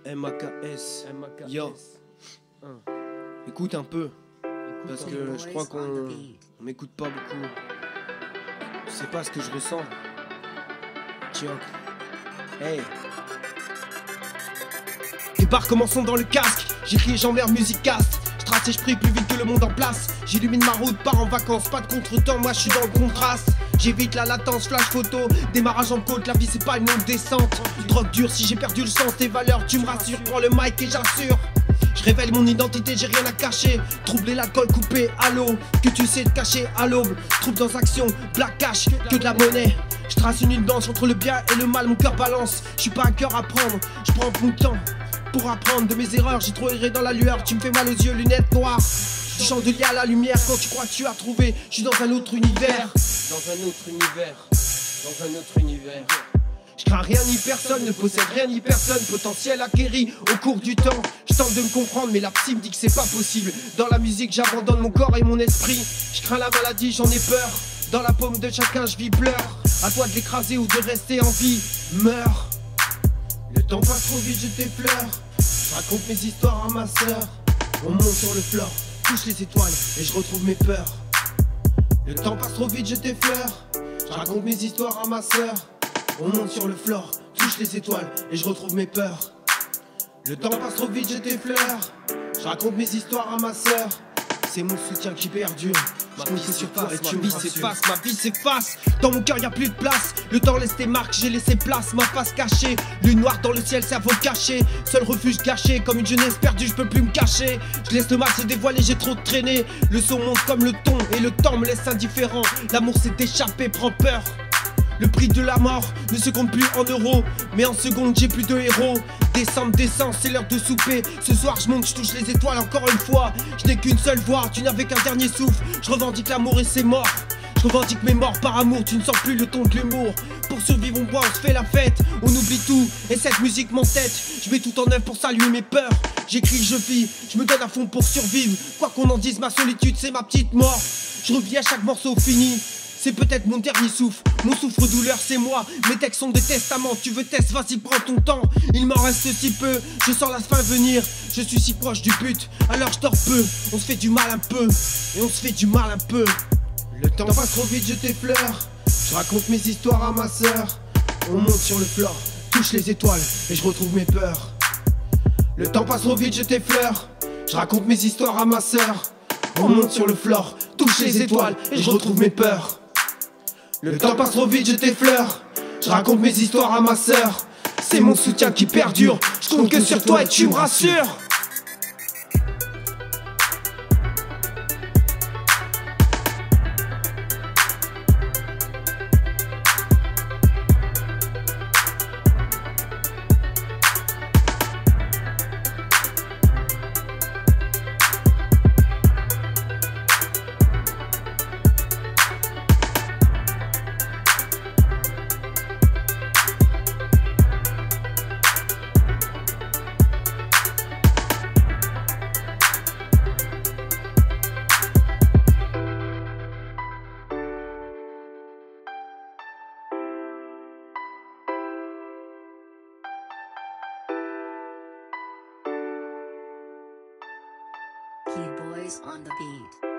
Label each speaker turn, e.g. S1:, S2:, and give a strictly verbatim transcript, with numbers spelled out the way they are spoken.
S1: M A K S. Yo. Écoute un peu. Parce que je crois qu'on on m'écoute pas beaucoup. Je sais pas ce que je ressens. Tchoc. Hey. Départ commençons dans le casque. J'écris et j'emmerde musique caste. Je trace et je prie plus vite que le monde en place. J'illumine ma route, pars en vacances, pas de contretemps, moi je suis dans le contraste. J'évite la latence, flash photo, démarrage en côte, la vie c'est pas une longue descente. Drogue dure, si j'ai perdu le sens, tes valeurs, tu me rassures, prends le mic et j'assure. Je révèle mon identité, j'ai rien à cacher. Troubler l'alcool coupé à l'eau, que tu sais te cacher à l'aube. Troupe dans action, black cash, que de la monnaie. Je trace une ligne danse entre le bien et le mal, mon cœur balance. Je suis pas un cœur à prendre, je prends mon temps pour apprendre de mes erreurs. J'ai trop erré dans la lueur, tu me fais mal aux yeux, lunettes noires. Du chandelier à la lumière, quand tu crois que tu as trouvé, je suis dans un autre univers. Dans un autre univers, dans un autre univers. Je crains rien ni personne, ne possède rien ni personne. Potentiel acquéri au cours du temps. Je tente de me comprendre mais la psy me dit que c'est pas possible. Dans la musique j'abandonne mon corps et mon esprit. Je crains la maladie, j'en ai peur. Dans la paume de chacun je vis, pleure. À toi de l'écraser ou de rester en vie. Meurs. Le temps passe trop vite, je t'effleure. Je raconte mes histoires à ma sœur. On monte sur le floor, touche les étoiles et je retrouve mes peurs. Le temps passe trop vite, je t'effleure. Je raconte mes histoires à ma sœur. On monte sur le floor, touche les étoiles et je retrouve mes peurs. Le temps passe trop vite, je t'effleure. Je raconte mes histoires à ma sœur. C'est mon soutien qui perdure. Je compte sur toi et tu me s'efface, ma vie s'efface. Dans mon cœur y a plus de place. Le temps laisse tes marques, j'ai laissé place. Ma face cachée, lune noire dans le ciel, cerveau caché. Seul refuge gâché, comme une jeunesse perdue, je peux plus me cacher. Je laisse le mal se dévoiler, j'ai trop traîné. Le son monte comme le ton et le temps me laisse indifférent. L'amour s'est échappé, prend peur. Le prix de la mort ne se compte plus en euros, mais en secondes j'ai plus de héros. Décembre, décembre, c'est l'heure de souper. Ce soir je monte, je touche les étoiles encore une fois. Je n'ai qu'une seule voix, tu n'avais qu'un dernier souffle. Je revendique l'amour et c'est mort. Je revendique mes morts par amour, tu ne sens plus le ton de l'humour. Pour survivre on boit, on se fait la fête, on oublie tout, et cette musique m'entête. Je mets tout en œuvre pour saluer mes peurs. J'écris, je vis, je me donne à fond pour survivre. Quoi qu'on en dise, ma solitude c'est ma petite mort. Je revis à chaque morceau fini. C'est peut-être mon dernier souffle, mon souffre-douleur c'est moi. Mes textes sont des testaments, tu veux test, vas-y prends ton temps. Il m'en reste si peu, je sens la fin venir. Je suis si proche du but, alors je dors peu. On se fait du mal un peu, et on se fait du mal un peu. Le temps passe trop vite, je t'effleure. Je raconte mes histoires à ma sœur. On monte sur le floor, touche les étoiles, et je retrouve mes peurs. Le temps passe trop vite, je t'effleure. Je raconte mes histoires à ma sœur. On monte sur le floor, touche les étoiles, et je retrouve mes peurs. Le temps passe trop vite, je t'effleure. Je raconte mes histoires à ma sœur. C'est mon soutien qui perdure. Je compte que sur toi et tu me rassures.
S2: Key Boys on the beat.